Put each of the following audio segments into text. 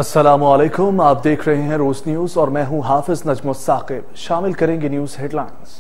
अस्सलामुअलैकुम, आप देख रहे हैं रोज न्यूज और मैं हूं हाफिज नजमुस साकिब। शामिल करेंगे न्यूज हेडलाइंस।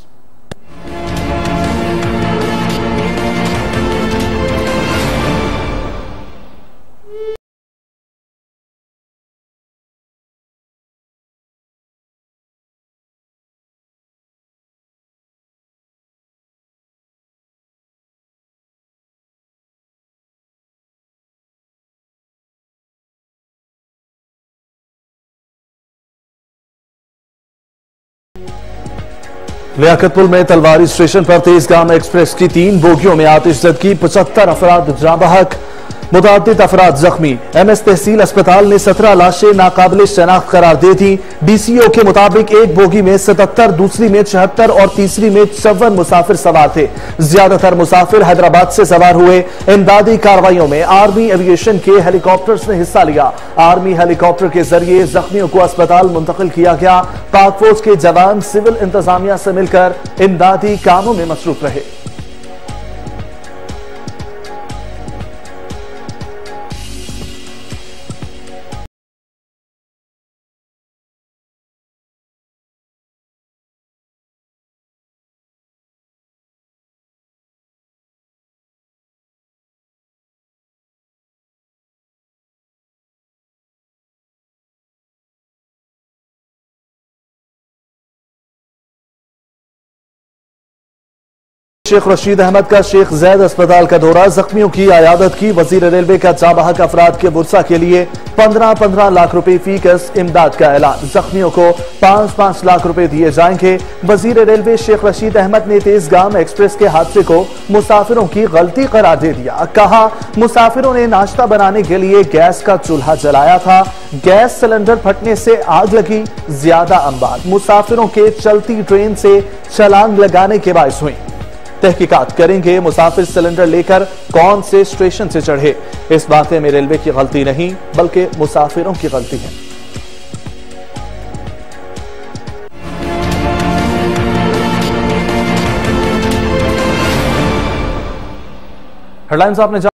लियाकतपुर में तलवारी स्टेशन पर तेजगाम एक्सप्रेस की 3 बोगियों में आतिशज़द की 75 अफराद जाँ बहक, मुतअद्दिद अफराद जख्मी। एमएस तहसील अस्पताल ने 17 लाशें नाकाबिल शनाख्त करार दे दी। डीसीओ के मुताबिक एक बोगी में 77, दूसरी में 76 और तीसरी में 54 मुसाफिर सवार थे। ज्यादातर मुसाफिर हैदराबाद से सवार हुए। इमदादी कार्रवाइयों में आर्मी एविएशन के हेलीकॉप्टर्स ने हिस्सा लिया। आर्मी हेलीकॉप्टर के जरिए जख्मियों को अस्पताल मुंतकिल किया गया। पाक फौज के जवान सिविल इंतजामिया से मिलकर इमदादी कामों में मसरूफ रहे। शेख रशीद अहमद का शेख जैद अस्पताल का दौरा, जख्मियों की अयादत की। वजीर रेलवे का जाबहक अफराद के बुरसा के लिए 15-15 लाख रुपए फीकस इमदाद का ऐलान। जख्मियों को 5-5 लाख रुपए दिए जाएंगे। वजीर रेलवे शेख रशीद अहमद ने तेजगाम एक्सप्रेस के हादसे को मुसाफिरों की गलती करार दे दिया। कहा, मुसाफिरों ने नाश्ता बनाने के लिए गैस का चूल्हा जलाया था, गैस सिलेंडर फटने से आग लगी। ज्यादा अंबार मुसाफिरों के चलती ट्रेन से छलांग लगाने के बायस हुई। तहकीकात करेंगे मुसाफिर सिलेंडर लेकर कौन से स्टेशन से चढ़े। इस वाक़े में रेलवे की गलती नहीं बल्कि मुसाफिरों की गलती है। हेडलाइंस आपने